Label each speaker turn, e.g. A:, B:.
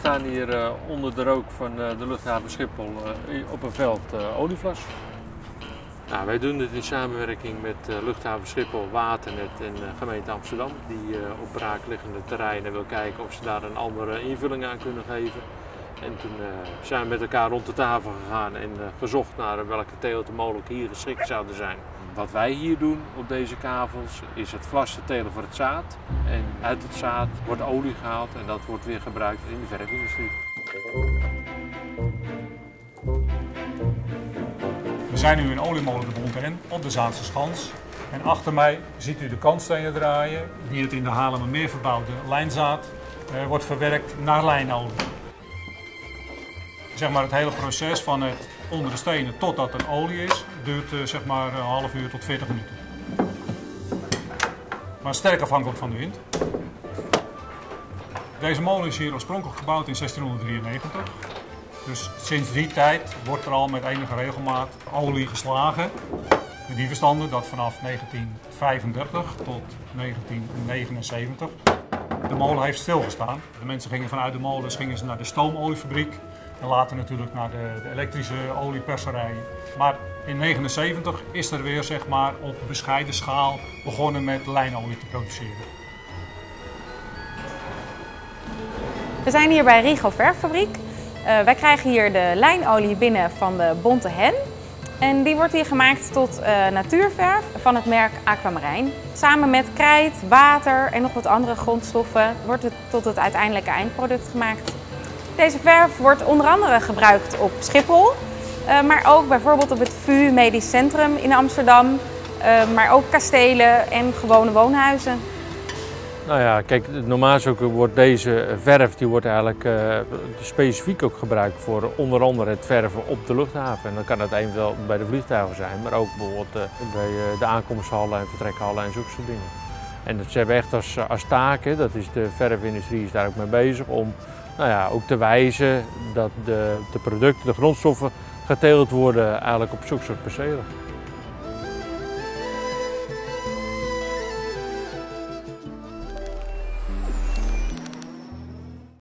A: staan hier onder de rook van de luchthaven Schiphol op een veld olieflas. Nou, wij doen dit in samenwerking met luchthaven Schiphol, Waternet en gemeente Amsterdam. Die op braakliggende terreinen wil kijken of ze daar een andere invulling aan kunnen geven. En toen zijn we met elkaar rond de tafel gegaan en gezocht naar welke teelten mogelijk hier geschikt zouden zijn. Wat wij hier doen op deze kavels is het vlassen telen voor het zaad. En uit het zaad wordt olie gehaald en dat wordt weer gebruikt in de verfindustrie.
B: We zijn nu in oliemolen de Bonte op de Zaanse Schans. En achter mij ziet u de kantstenen draaien die het in de Haarlemmermeer verbouwde lijnzaad wordt verwerkt naar lijnolie. Zeg maar het hele proces van het onder de stenen totdat er olie is, duurt zeg maar een half uur tot 40 minuten. Maar sterk afhankelijk van de wind. Deze molen is hier oorspronkelijk gebouwd in 1693. Dus sinds die tijd wordt er al met enige regelmaat olie geslagen. Met die verstanden dat vanaf 1935 tot 1979 de molen heeft stilgestaan. De mensen gingen vanuit de molens naar de stoomoliefabriek en later natuurlijk naar de elektrische olieperserijen. Maar in 1979 is er weer zeg maar, op bescheiden schaal begonnen met lijnolie te produceren.
C: We zijn hier bij Rigo Verffabriek. Wij krijgen hier de lijnolie binnen van de Bonte Hen. En die wordt hier gemaakt tot natuurverf van het merk Aquamarijn. Samen met krijt, water en nog wat andere grondstoffen wordt het tot het uiteindelijke eindproduct gemaakt. Deze verf wordt onder andere gebruikt op Schiphol, maar ook bijvoorbeeld op het VU Medisch Centrum in Amsterdam, maar ook kastelen en gewone woonhuizen.
A: Nou ja, kijk, normaal gesproken wordt deze verf die wordt eigenlijk specifiek ook gebruikt voor onder andere het verven op de luchthaven. En dan kan het eventueel bij de vliegtuigen zijn, maar ook bijvoorbeeld bij de aankomsthallen en vertrekhallen en zulke soort dingen. En dat hebben we echt als taak, dat is de verfindustrie is daar ook mee bezig om nou ja, ook te wijzen dat de producten, de grondstoffen geteeld worden eigenlijk op zulke soort percelen.